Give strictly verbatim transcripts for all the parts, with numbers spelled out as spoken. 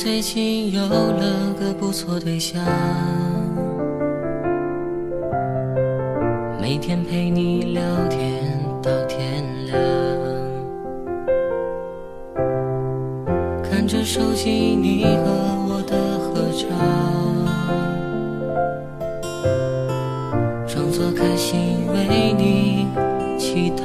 最近有了个不错对象，每天陪你聊天到天亮，看着手机你和我的合照，装作开心为你祈祷。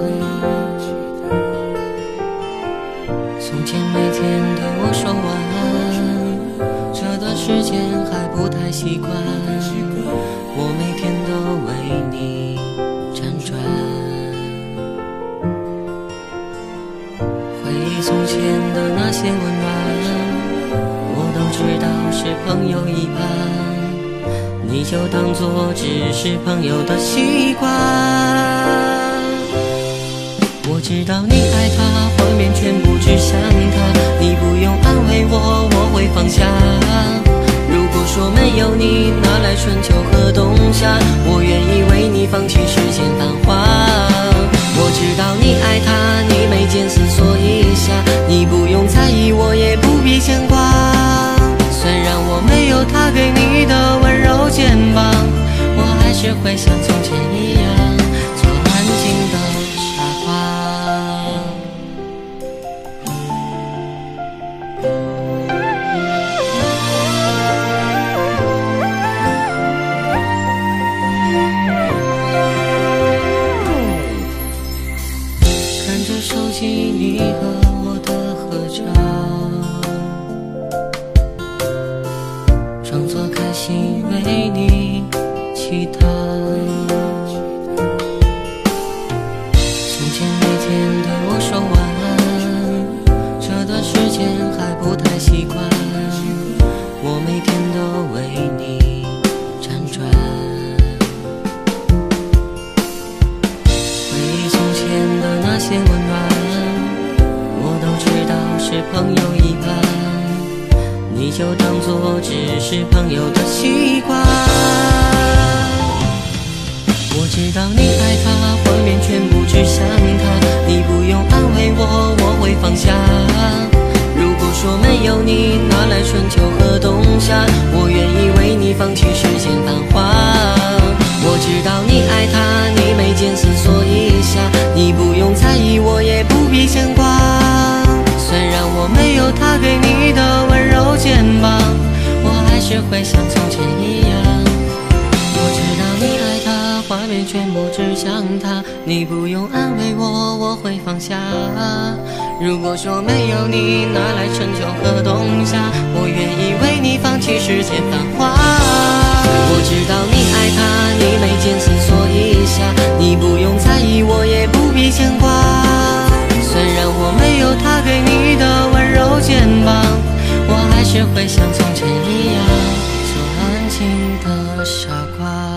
从前每天对我说晚安，这段时间还不太习惯，我每天都为你辗转，回忆从前的那些温暖，我都知道是朋友一般，你就当作只是朋友的习惯。我知道你爱他，画面全部指向他，你不用安慰我，我会放下。如果说没有你，哪来春秋和冬夏？我愿意为你放弃世间繁华。我知道你爱他，你眉间思索一下，你不用在意，我也不必牵挂。虽然我没有他给你的温柔肩膀，我还是会像从前一样做安静的傻瓜。手机你和我的合照，装作开心为你祈祷。从前每天对我说晚安，这段时间还不太习惯，我每天都为你辗转，回忆从前的那些温暖，是朋友一般，你就当作只是朋友的习惯。我知道你爱他，画面全部指向他，你不用安慰我，我会放下。如果说没有你，哪来春秋和冬夏？我愿意为你放弃世间繁华。我知道你爱他，你眉间思索一下，你不用在意，我也不必牵挂。虽然我没有他给你的温柔肩膀，我还是会像从前一样。我知道你爱他，画面全部指向他，你不用安慰我，我会放下。如果说没有你，哪来春秋和冬夏？我愿意为你放弃世间繁华。我知道你爱他，你眉间思索一下，你不用在意，我也不必牵挂。虽然我没有他给你的温柔肩膀，我还是会像从前一样做安静的傻瓜。